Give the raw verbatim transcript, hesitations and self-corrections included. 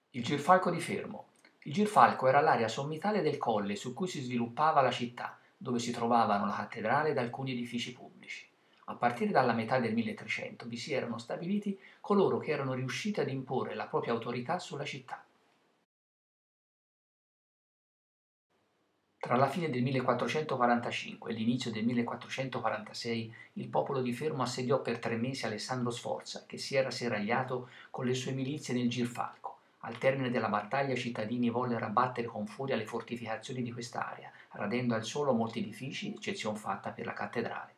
Il Girfalco di Fermo. Il Girfalco era l'area sommitale del colle su cui si sviluppava la città, dove si trovavano la cattedrale ed alcuni edifici pubblici. A partire dalla metà del milletrecento vi si erano stabiliti coloro che erano riusciti ad imporre la propria autorità sulla città. Tra la fine del millequattrocentoquarantacinque e l'inizio del millequattrocentoquarantasei il popolo di Fermo assediò per tre mesi Alessandro Sforza, che si era serragliato con le sue milizie nel Girfalco. Al termine della battaglia i cittadini vollero abbattere con furia le fortificazioni di quest'area, radendo al suolo molti edifici, eccezion fatta per la cattedrale.